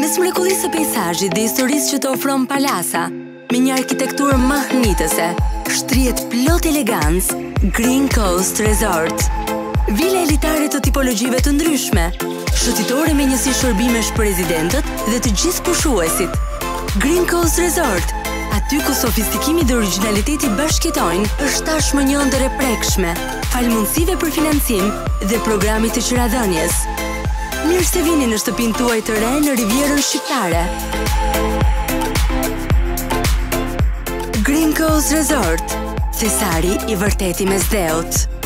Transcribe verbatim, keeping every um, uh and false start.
Mes mrekullisë së peizazhit dhe historisë që të ofron Palasa, me një arkitekturë mahnitëse, shtrihet plot elegancë Green Coast Resort. Vila elitare të tipologjive të ndryshme, shëtitore me njësi shërbimesh për rezidentët dhe të gjithë pushuesit. Green Coast Resort, aty ku sofistikimi dhe originaliteti bashkëtojnë, është tashmë një ëndër e prekshme, fal mundësive për financim dhe programit të qirahdhënies. Mirë se vini në shtëpinë tuaj të re në Rivierën Shqiptare. Green Coast Resort, thesari i vërteti mes dheut.